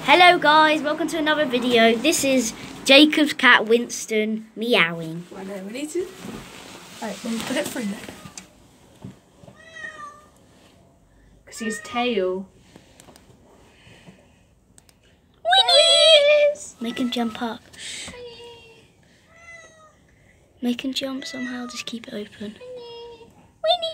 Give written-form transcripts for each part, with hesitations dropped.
Hello guys, welcome to another video. This is Jacob's cat Winston meowing. I know, we need to... Right, we'll put it through there. Because his tail... Winnie! Make him jump up. Make him jump somehow, just keep it open. Winnie!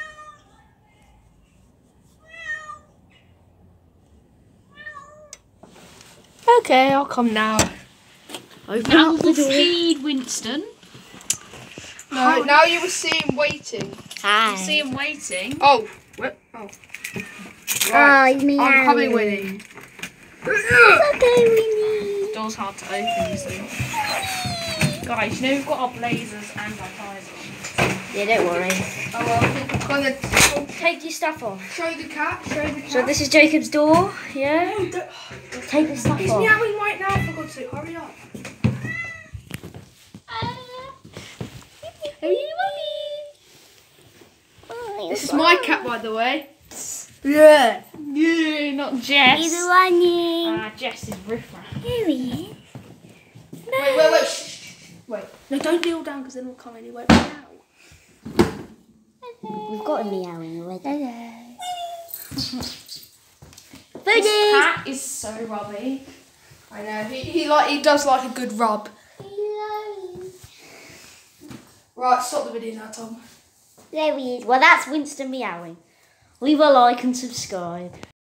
Okay, I'll come now. Open Now up the we'll door. feed Winston. No, now you will see him waiting. Hi. You see him waiting. Oh, what? Oh. Oh, he's meowing. I'm coming, Winnie. It's okay, Winnie. Door's hard to open, you see. Guys, you know we've got our blazers and our ties on. Yeah, don't worry. Oh, well, kind of Take your stuff off. show the cat. So this is Jacob's door, yeah? No, don't. Take the stuff He's off. meowing right now, for God's sake. Hurry up. This is my cat, by the way. Yeah. Yeah, not Jess. He's running. Jess is riffraff. Here he is. Wait. Shh. Wait. No, don't kneel down because then we'll come anyway. Meow. We've got him meowing already. This cat is so rubby. I know. He does like a good rub. Right, stop the video now, Tom. There he is. Well, that's Winston meowing. Leave a like and subscribe.